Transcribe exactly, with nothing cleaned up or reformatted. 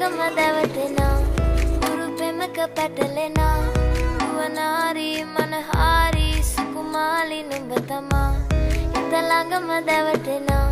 ළඟම දැවටෙනා උරු පෙමක පැටලෙනා වනාරි මනහාරි සුකුමාලි නුඹ තමා හිත ළඟම දැවටෙනා